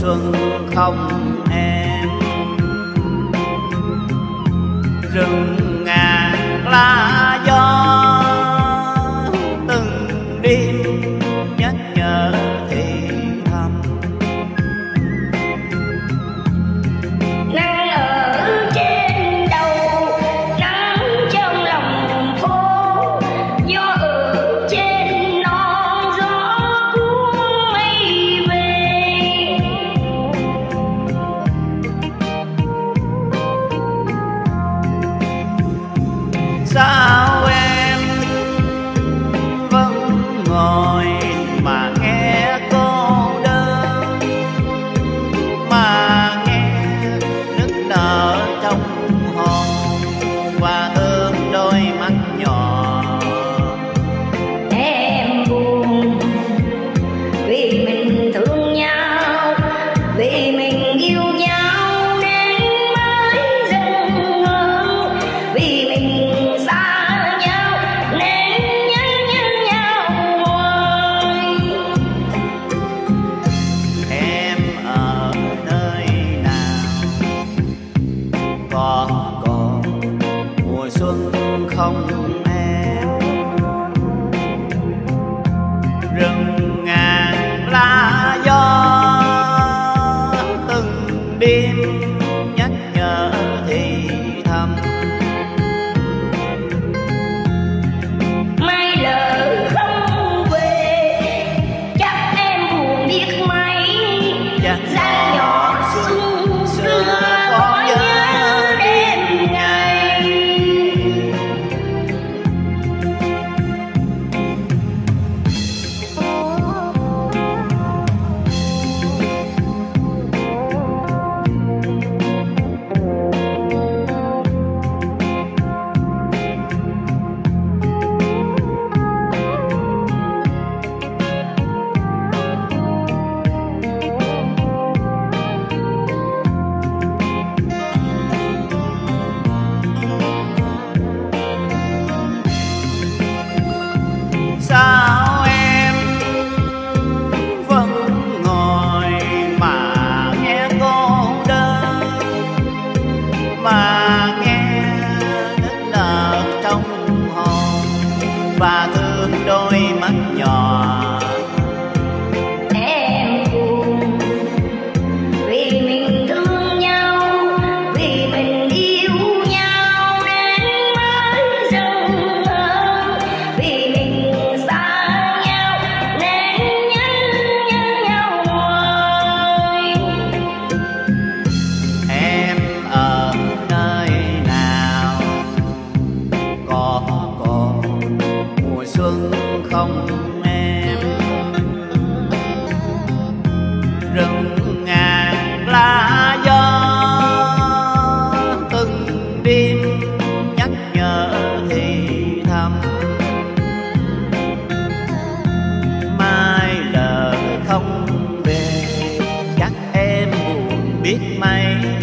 xuân không em. Rừng ngàn lá gió từng đêm nhắc nhở thì thầm. Nắng ở trên đầu, nắng trong lòng phố, gió ở trên non, gió cuốn mây về. Sao em vẫn ngồi mà nghe cô đơn, mà nghe nức nở trong hồn và ướt đôi mắt nhỏ. Em buồn vì mình thương nhau, vì mình yêu nhau nên mới dần hơn, vì mình xa nhau nên nhớ nhau hoài. Em ở nơi nào, có mùa xuân không em. Rừng ngàn lá gió từng đêm nhắc nhở thì thầm. Mai lỡ không về chắc em buồn biết mấy. Dáng Dáng nhỏ xuân xưa có nhớ đêm ngày. Sao em vẫn ngồi mà nghe cô đơn, mà nghe nức nở trong hồn và thương đôi mắt nhỏ. Em buồn vì mình thương nhau, vì mình yêu nhau nên mới dần hơn, vì mình xa nhau nên nhớ nhau hoài. Em ở nơi nào, có mùa xuân không em. Rừng ngàn lá gió từng đêm nhắc nhở thì thầm. Mai lỡ không về chắc em buồn biết mấy.